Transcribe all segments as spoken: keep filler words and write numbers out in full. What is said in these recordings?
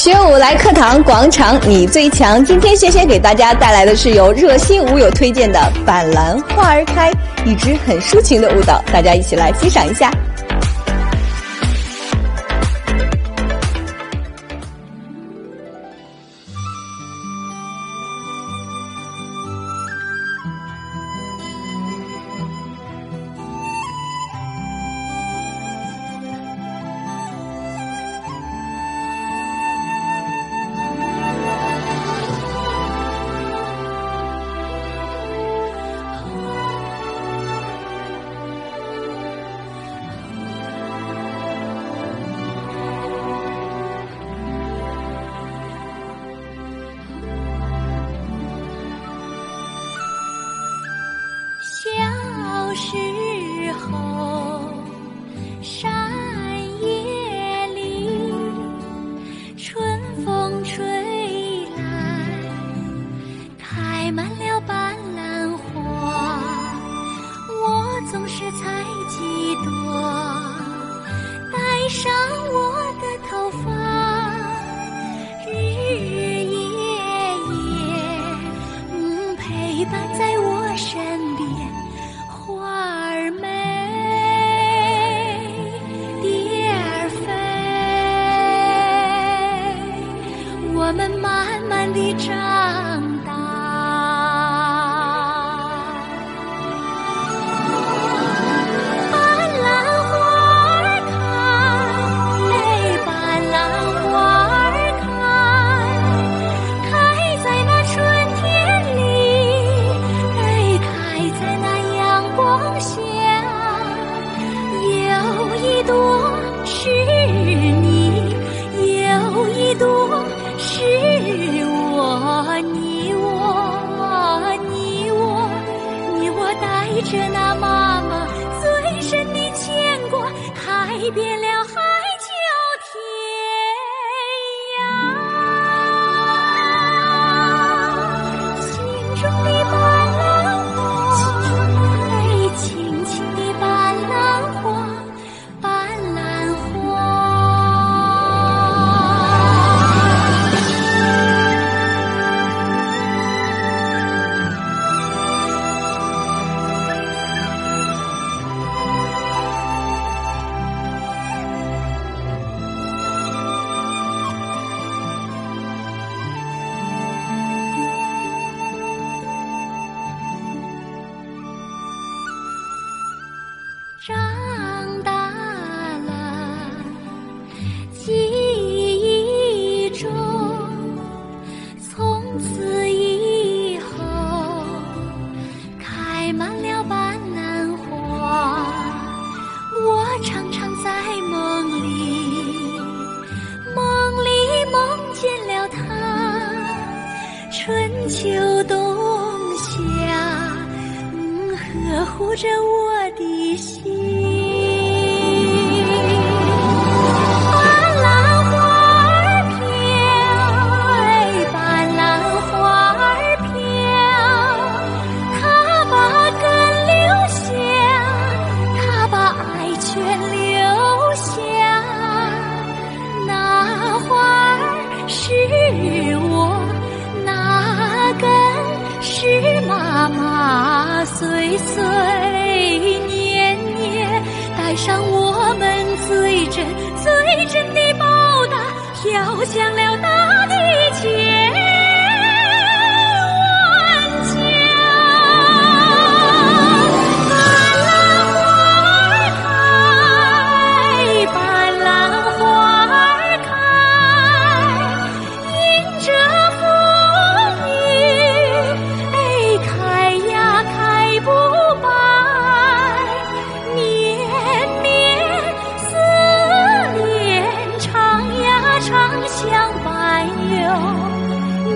学舞来课堂广场你最强。今天萱萱给大家带来的是由热心舞友推荐的《板蓝花儿开》，一支很抒情的舞蹈，大家一起来欣赏一下。 小时候，山野里，春风吹来，开满了斑斓花。我总是采几朵，戴上我的头发，日日夜夜，嗯，陪伴在我身边。花儿美，蝶儿飞，我们慢慢地长大。斑斓花儿开，哎，斑斓花儿开，开在那春天里，哎，开在那光下，有一朵是你，有一朵是我，你我，你我，你我带着那妈妈最深的牵挂，开遍了海角天涯，心中的斑斓花，轻轻的斑斓花，斑斓花。长大了，记忆中，从此以后，开满了斑斓花。我常常在梦里，梦里梦见了她，春秋冬夏，嗯，呵护着我的心。斑斓花儿飘，哎，斑斓花儿飘，它把根留下，它把爱全留下。那花儿是我，那根是妈妈，岁岁年年，带上我们最真最真的报答，飘向了大地千万家。斑斓花儿开，斑斓花儿开，迎着风雨，哎，开呀开不败，绵绵思念，唱呀唱相伴游。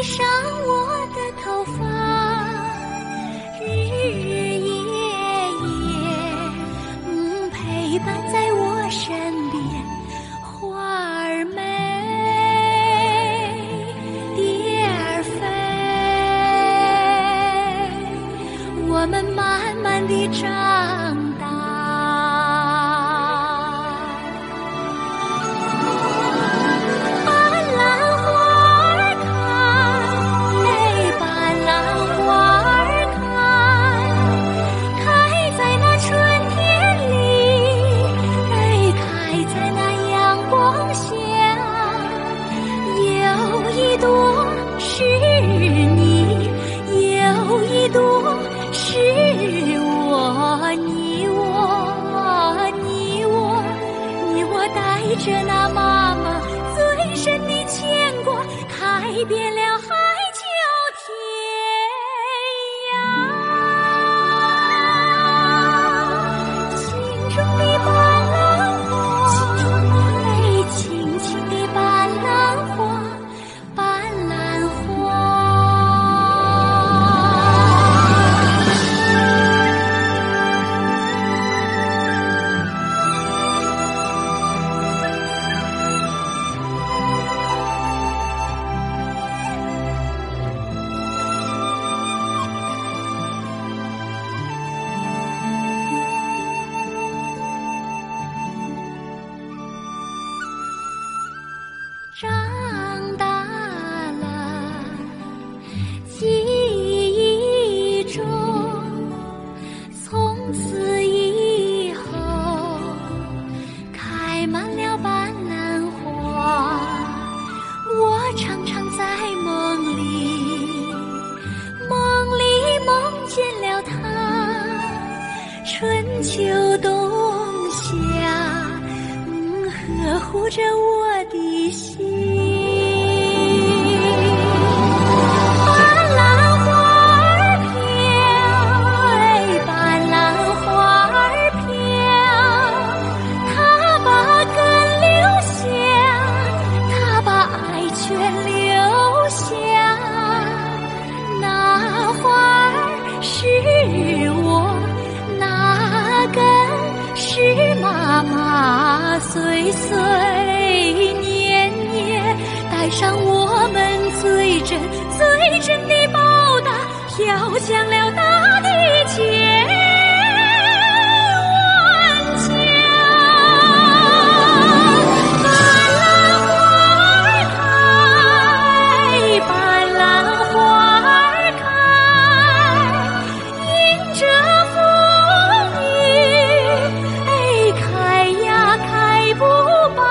上我的头发，日日夜夜，嗯，陪伴在我身边。花儿美，蝶儿飞，我们慢慢地长大。带着那妈妈最深的牵挂，开遍了海角天涯。心中的斑斓花，哎，轻轻的斑斓花，斑斓花。长大了，记忆中，从此以后开满了斑斓花。我常常在梦里，梦里梦见了她，春秋冬夏，嗯，呵护着我的心。妈妈岁岁年年，带上我们最真最真的报答，飘向了大地千万家。斑斓花儿开，斑斓花儿开，迎着不白，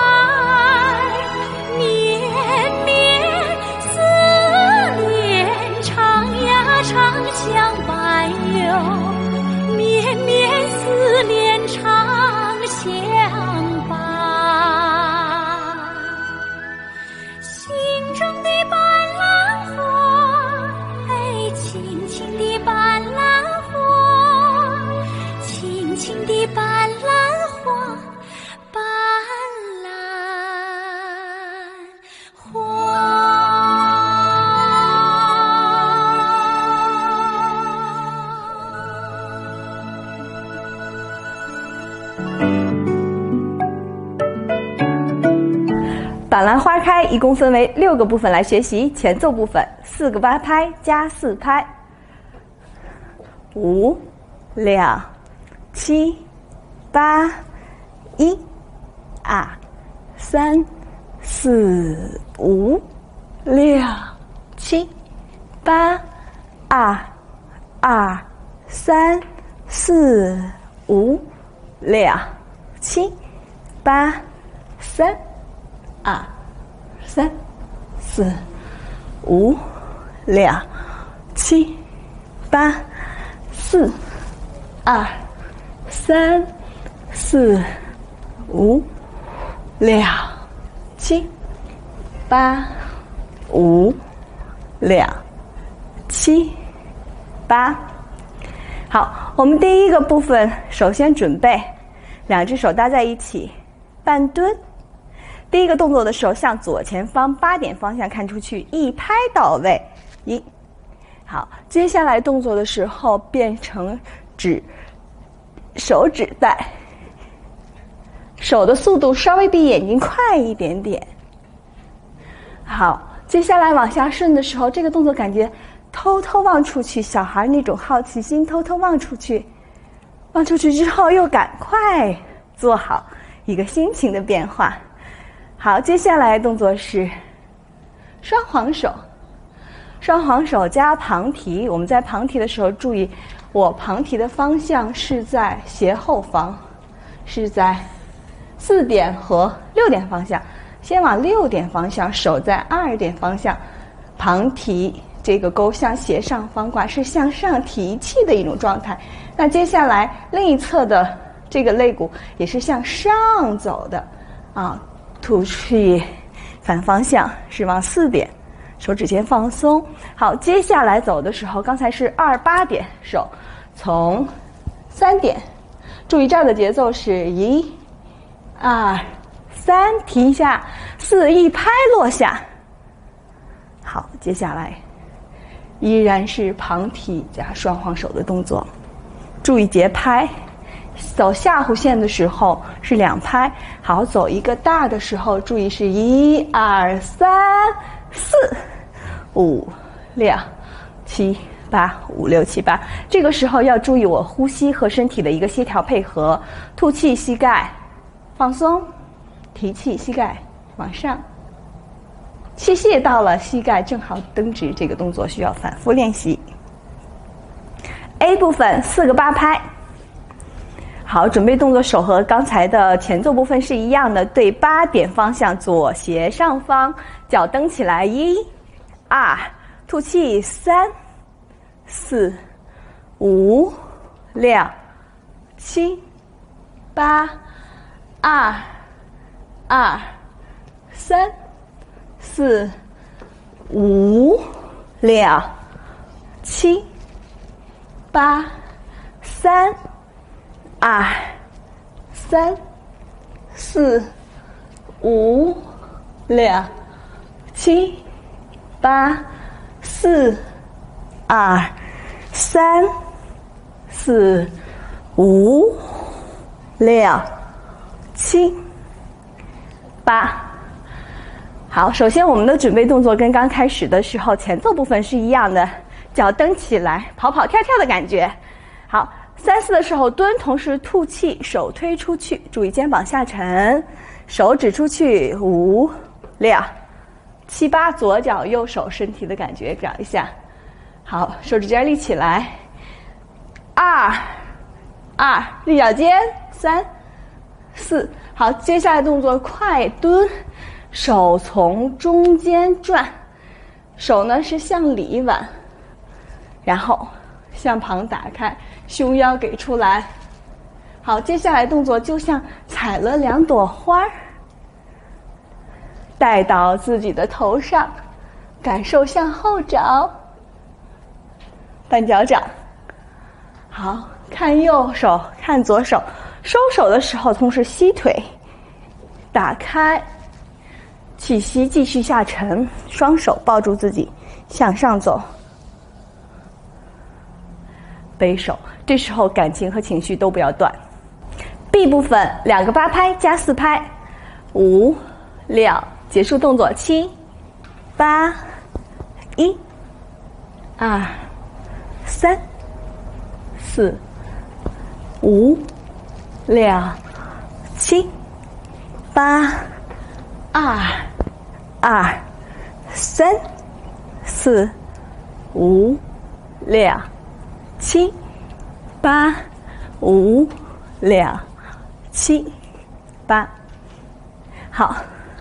绵绵思念，长呀长相伴游，绵绵思念长相伴。心中的斑斓花，哎，轻轻的斑斓花，轻轻的斑斓花。 板蓝花开一共分为六个部分来学习。前奏部分四个八拍加四拍，五、两、七、八、一、二、三、四、五、六、七、八、二、二、三、四、五、六、七、八、三。二、三、四、五、六、七、八、四、二、三、四、五、六、七、八、五、六、七、八。好，我们第一个部分首先准备两只手搭在一起，半蹲。 第一个动作的时候，向左前方八点方向看出去，一拍到位，一。好，接下来动作的时候变成指手指带，手的速度稍微比眼睛快一点点。好，接下来往下顺的时候，这个动作感觉偷偷望出去，小孩那种好奇心偷偷望出去，望出去之后又赶快做好一个心情的变化。好，接下来动作是双黄手，双黄手加旁提。我们在旁提的时候注意，我旁提的方向是在斜后方，是在四点和六点方向。先往六点方向，手在二点方向，旁提这个勾向斜上方挂，是向上提气的一种状态。那接下来另一侧的这个肋骨也是向上走的啊，吐气反方向是往四点，手指尖放松。好，接下来走的时候，刚才是二八点，手从三点，注意这儿的节奏是一、二、三，提一下，四一拍落下。好，接下来依然是旁提加双黄手的动作，注意节拍。走下弧线的时候是两拍，好，走一个大的时候，注意是一、二、三、四、五、六、七、八，五六七八。这个时候要注意我呼吸和身体的一个协调配合，吐气，膝盖放松，提气，膝盖往上，气泄到了，膝盖正好蹬直，这个动作需要反复练习。A 部分四个八拍。好，准备动作手和刚才的前奏部分是一样的，对八点方向左斜上方，脚蹬起来，一、二，吐气，三、四、五、六、七、八、二、二、三、四、五、六、七、八、三。二、三、四、五、六、七、八、四、二、三、四、五、六、七、八。好，首先我们的准备动作跟刚开始的时候前奏部分是一样的，脚蹬起来，跑跑跳跳的感觉。好。三四的时候蹲，同时吐气，手推出去，注意肩膀下沉，手指出去，五、六、七、八，左脚右手身体的感觉找一下。好，手指尖立起来，二、二，立脚尖，三、四。好，接下来动作快蹲，手从中间转，手呢是向里挽，然后向旁打开，胸腰给出来。好，接下来动作就像采了两朵花，带到自己的头上，感受向后找，半脚掌。好，看右手，看左手，收手的时候同时吸腿，打开，气息继续下沉，双手抱住自己，向上走。背手，这时候感情和情绪都不要断。B 部分两个八拍加四拍，五、六，结束动作，七、八、一、二、三、四、五、六、七、八、二、二、三、四、五、六。七、八、五、六、七、八。好，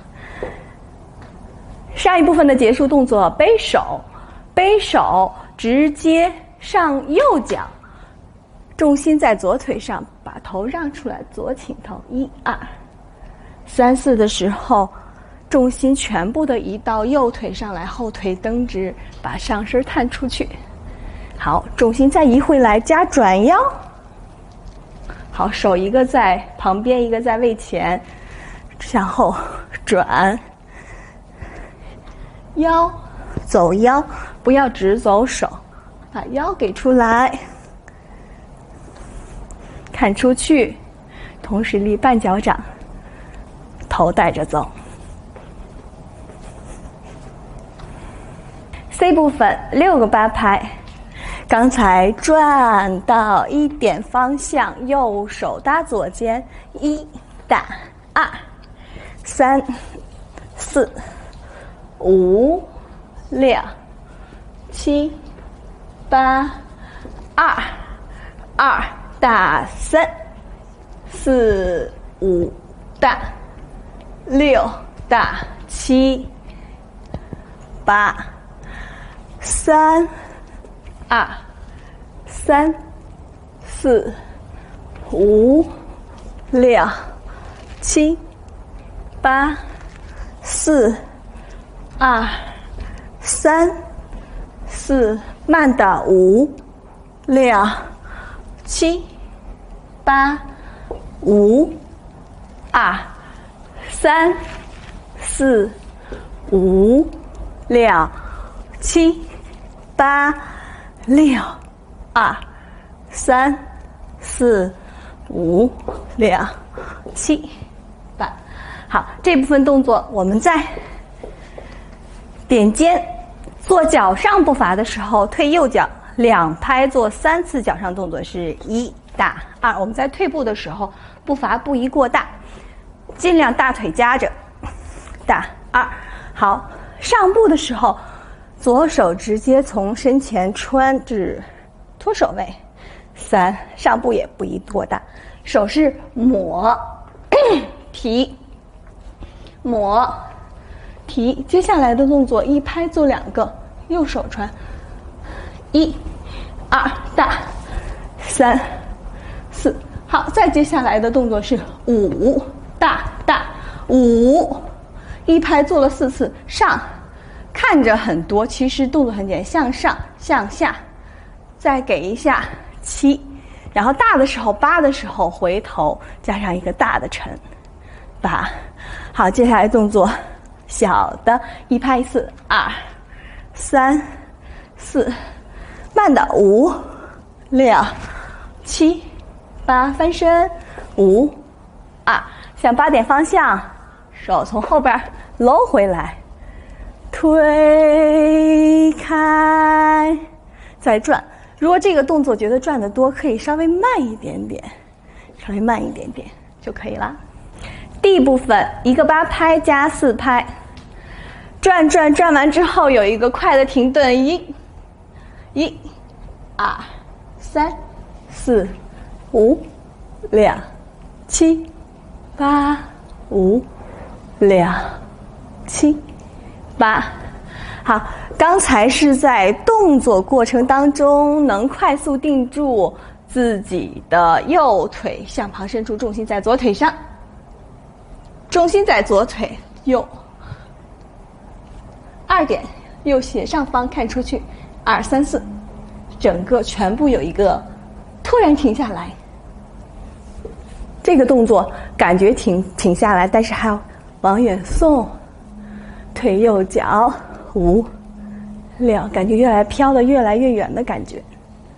上一部分的结束动作，背手，背手直接上右脚，重心在左腿上，把头让出来，左倾头，一、二、三、四的时候，重心全部的移到右腿上来，后腿蹬直，把上身探出去。好，重心再移回来，加转腰。好，手一个在旁边，一个在位前，向后转，腰，走腰，不要只走手，把腰给出来，看出去，同时立半脚掌，头带着走。C 部分六个八拍，刚才转到一点方向，右手搭左肩，一打二三四五六七八二二打三四五打六打七八三二三四五六七八四二三四，慢的五六七八五二三四五六七八六二三四五六七八。好，这部分动作我们在点肩做脚上步伐的时候，退右脚两拍做三次脚上动作是一打二。我们在退步的时候，步伐不宜过大，尽量大腿夹着打二。好，上步的时候，左手直接从身前穿至脱手位，三，上步也不宜过大，手是抹提抹提。接下来的动作一拍做两个，右手穿，一二大三四。好，再接下来的动作是五大大五，一拍做了四次，上，看着很多，其实动作很简单，向上向下，再给一下七，然后大的时候八的时候回头加上一个大的沉，八。好，接下来动作小的一拍一次，二三四，慢的五六七八，翻身五二，向八点方向，手从后边搂回来，推开，再转。如果这个动作觉得转得多，可以稍微慢一点点，稍微慢一点点就可以了。D 部分一个八拍加四拍，转转转完之后有一个快的停顿，一、一、二、三、四、五、六、七、八、五、六、七、八。好，刚才是在动作过程当中能快速定住自己的右腿，向旁伸出，重心在左腿上，重心在左腿右。二点，右斜上方看出去，二三四，整个全部有一个突然停下来。这个动作感觉停停下来，但是还要往远送，退右脚，五六，感觉越来飘得越来越远的感觉。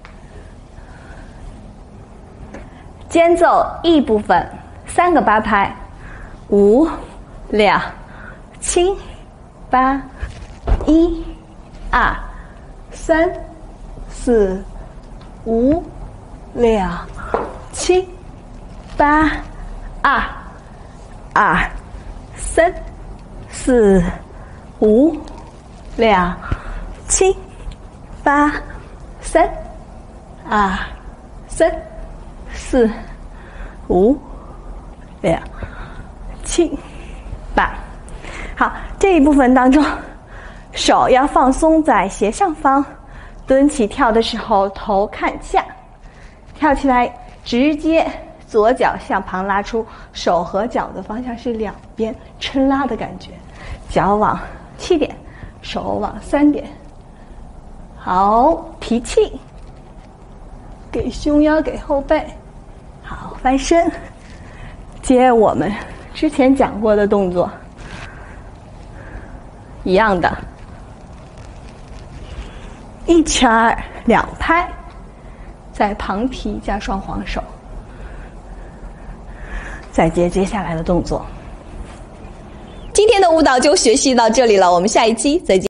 间奏 E 部分三个八拍，五六七八，一二三四五六七八，二二三四五六七八，三二三四五六七八。好，这一部分当中，手要放松在斜上方，蹲起跳的时候头看下，跳起来直接左脚向旁拉出，手和脚的方向是两边抻拉的感觉，脚往七点，手往三点。好，提气，给胸腰，给后背。好，翻身，接我们之前讲过的动作， 一样的，一圈儿两拍，再旁提加双黄手，再接接下来的动作。今天的舞蹈就学习到这里了，我们下一期再见。